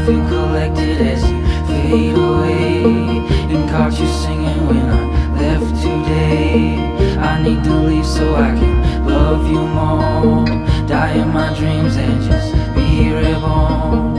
I feel collected as you fade away, and caught you singing when I left today. I need to leave so I can love you more, die in my dreams and just be reborn.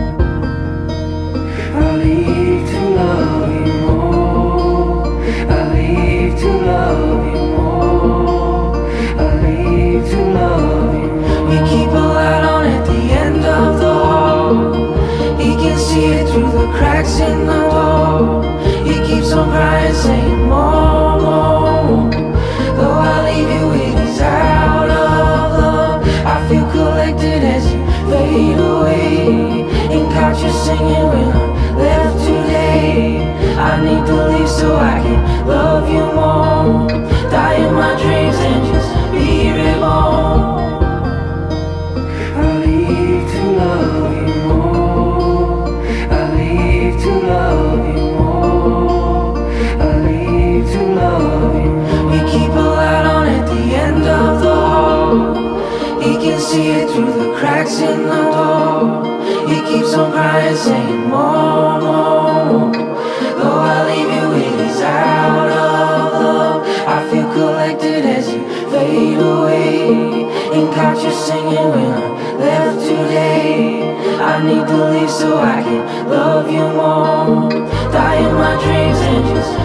I leave to love you more, I leave to love you more, I leave to love you more. We keep a light on at the end of the hall, he can see it through the cracks in the door. He keeps on crying, saying more, more. Though I leave you with his out of love, I feel collected as you fade away, and caught you singing when I left today. I need to leave so I can love you more, die in my dreams and just be reborn. I leave to love you more, I leave to love you more, I leave to love you more. We keep a light on at the end of the hall, he can see it through the cracks in the door. He keeps on crying, saying more, more. Though I leave you with his out of love, I feel collected as you fade away, and caught you singing when I left today. I need to leave so I can love you more, die in my dreams and just